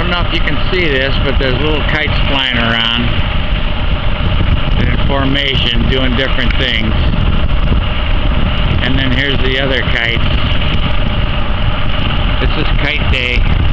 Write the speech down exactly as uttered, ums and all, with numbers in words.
don't know if you can see this, but there's little kites flying around in formation doing different things. And then here's the other kites. This is kite day.